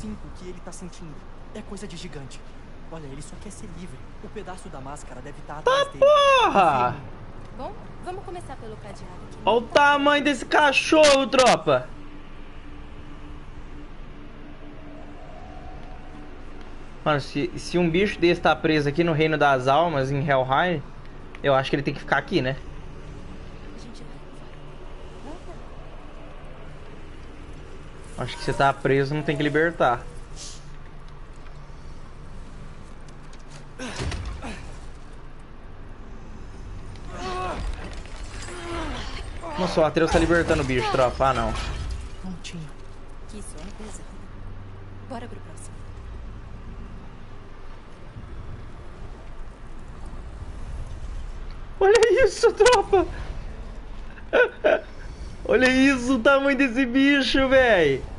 5 que ele tá sentindo. É coisa de gigante. Olha, ele só quer ser livre. O pedaço da máscara deve estar atrás dele. Porra! Bom, vamos começar pelo cadeado aqui. Olha o tamanho desse cachorro, tropa! Mano, se um bicho desse tá preso aqui no Reino das Almas, em Helheim, eu acho que ele tem que ficar aqui, né? A gente vai. Acho que você tá preso, não tem que libertar. Nossa, o Atreus tá libertando o bicho, tropa. Ah, não. Prontinho. Que sono pesado. Bora pro próximo. Olha isso, tropa! Olha isso, o tamanho desse bicho, velho!